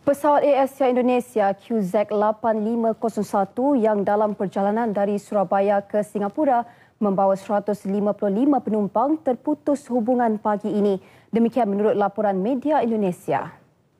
Pesawat Air Asia Indonesia QZ8501 yang dalam perjalanan dari Surabaya ke Singapura membawa 155 penumpang terputus hubungan pagi ini. Demikian menurut laporan media Indonesia.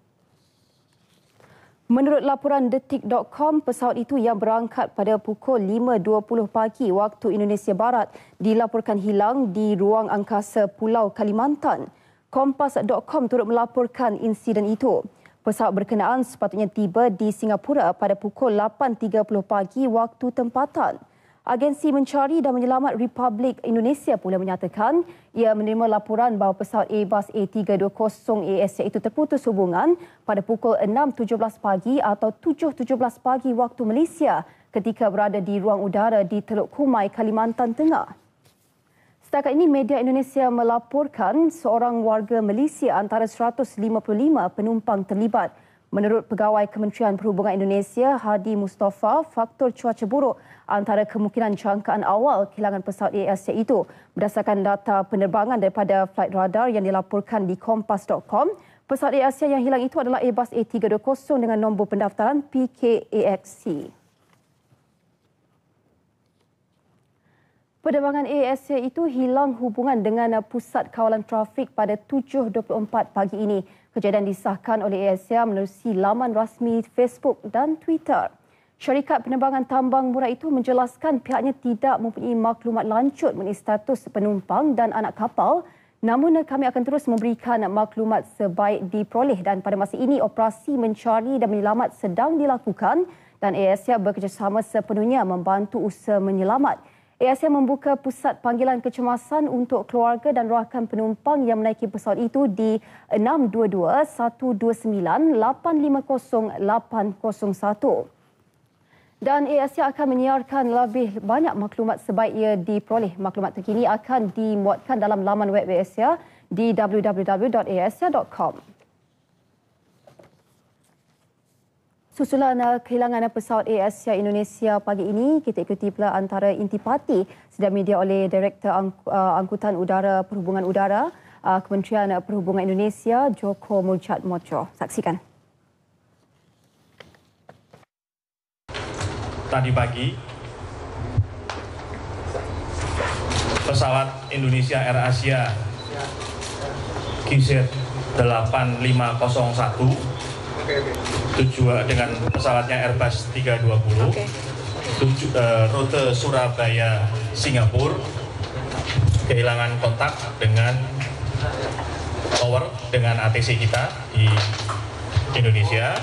Menurut laporan detik.com, pesawat itu yang berangkat pada pukul 5.20 pagi waktu Indonesia Barat dilaporkan hilang di ruang angkasa Pulau Kalimantan. Kompas.com turut melaporkan insiden itu. Pesawat berkenaan sepatutnya tiba di Singapura pada pukul 8.30 pagi waktu tempatan. Agensi Mencari dan Menyelamat Republik Indonesia pula menyatakan ia menerima laporan bahawa pesawat Airbus A320 itu terputus hubungan pada pukul 6.17 pagi atau 7.17 pagi waktu Malaysia ketika berada di ruang udara di Teluk Kumai, Kalimantan Tengah. Setakat ini, media Indonesia melaporkan seorang warga Malaysia antara 155 penumpang terlibat. Menurut Pegawai Kementerian Perhubungan Indonesia, Hadi Mustafa, faktor cuaca buruk antara kemungkinan jangkaan awal kehilangan pesawat Air Asia itu. Berdasarkan data penerbangan daripada flight radar yang dilaporkan di Kompas.com, pesawat Air Asia yang hilang itu adalah Airbus A320 dengan nombor pendaftaran PKAXC. Penerbangan Air Asia itu hilang hubungan dengan pusat kawalan trafik pada 7.24 pagi ini. Kejadian disahkan oleh Air Asia menerusi laman rasmi Facebook dan Twitter. Syarikat penerbangan tambang murah itu menjelaskan pihaknya tidak mempunyai maklumat lanjut mengenai status penumpang dan anak kapal. Namun kami akan terus memberikan maklumat sebaik diperoleh dan pada masa ini operasi mencari dan menyelamat sedang dilakukan dan Air Asia bekerjasama sepenuhnya membantu usaha menyelamat. Air Asia membuka pusat panggilan kecemasan untuk keluarga dan rakan penumpang yang menaiki pesawat itu di 622-129-850-801. Dan Air Asia akan menyiarkan lebih banyak maklumat sebaik ia diperoleh. Maklumat terkini akan dimuatkan dalam laman web Air Asia di www.airasia.com. Susulan kehilangan pesawat Air Asia Indonesia pagi ini, kita ikuti pula antara intipati sedia media oleh Direktur Angkutan Udara Perhubungan Udara Kementerian Perhubungan Indonesia, Joko Murchadmotro. Saksikan. Tadi pagi, pesawat Indonesia Air Asia QZ8501 tujuan dengan pesawatnya Airbus 320 rute Surabaya Singapura kehilangan kontak dengan tower dengan ATC kita di Indonesia.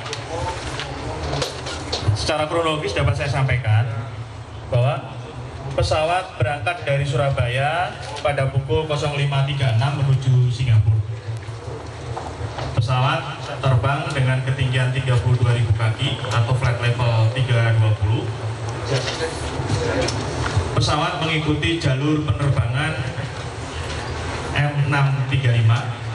Secara kronologis dapat saya sampaikan bahwa pesawat berangkat dari Surabaya pada pukul 05.36 menuju Singapura. Pesawat terbang dengan ketinggian 32.000 kaki atau flight level 320. Pesawat mengikuti jalur penerbangan M635.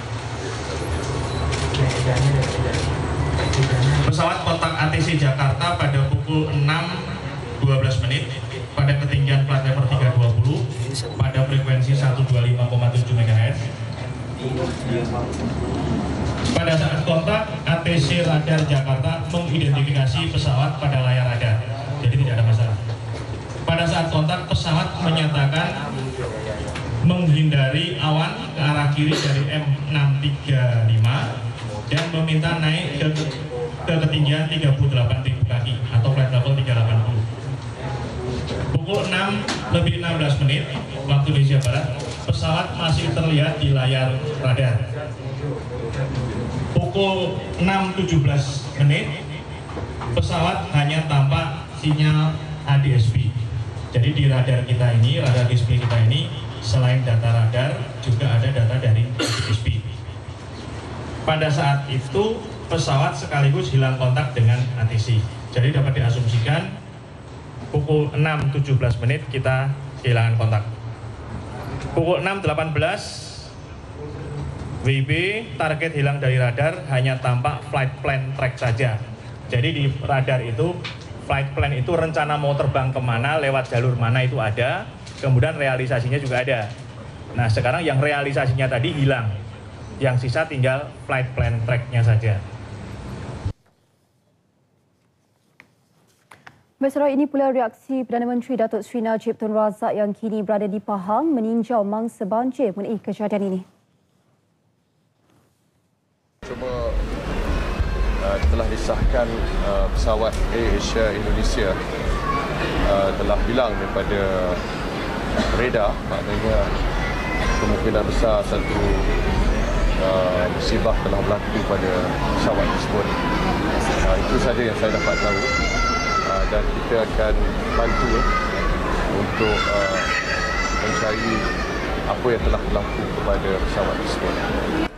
Pesawat kontak ATC Jakarta pada pukul 6.12 menit pada ketinggian flight level 320 pada frekuensi 125,7 MHz. Pada saat kontak, ATC Radar Jakarta mengidentifikasi pesawat pada layar radar, jadi tidak ada masalah. Pada saat kontak, pesawat menyatakan menghindari awan ke arah kiri dari M635 dan meminta naik ke ketinggian 38.000 kaki atau flight level 380. Pukul 6.16 menit waktu Indonesia Barat, pesawat masih terlihat di layar radar. Pukul 6.17 menit, pesawat hanya tampak sinyal ADSB. Jadi di radar kita ini, radar display kita ini, selain data radar, juga ada data dari ADSB. Pada saat itu, pesawat sekaligus hilang kontak dengan ATC. Jadi dapat diasumsikan, pukul 6.17 menit kita kehilangan kontak. Pukul 6.18 WIB target hilang dari radar hanya tampak flight plan track saja. Jadi di radar itu flight plan itu rencana mau terbang kemana, lewat jalur mana itu ada, kemudian realisasinya juga ada. Nah sekarang yang realisasinya tadi hilang, yang sisa tinggal flight plan track-nya saja. Bersama ini pula reaksi Perdana Menteri Datuk Seri Najib Tun Razak yang kini berada di Pahang meninjau mangsa banjir mengenai kejadian ini. Cuma telah disahkan pesawat AirAsia Indonesia telah hilang daripada radar, maknanya kemungkinan besar satu musibah telah berlaku pada pesawat tersebut. Itu saja yang saya dapat tahu dan kita akan bantu untuk mencari apa yang telah berlaku kepada pesawat tersebut.